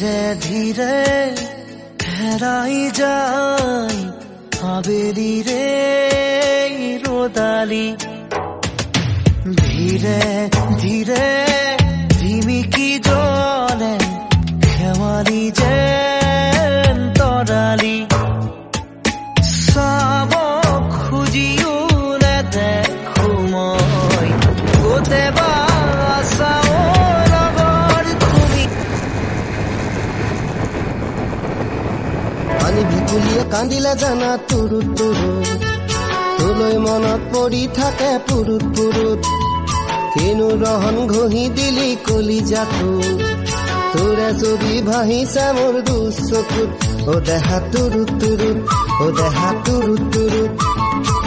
ধীরে হেরাই যায় আবেলি রে রোদালি ধীরে ধীরে ঝিমিকি জলে খেৱালি যেন তৰালি চাব খুজিও নেদেখো মই গোটে বা চাও লগৰ তুমি পানী ভেকুলীয়ে কান্দিলে জানা তুৰুত তুৰুত তোলৈ মনত পৰি থাকে পুৰুত পুৰুত কিনো ৰহন ঘঁহি দিলি কলিজাটো তোৰে ছবি ভাহিছে মোৰ দুচকুত ও দেহা তুৰুত তুৰুত ও দেহা তুৰুত তুৰুত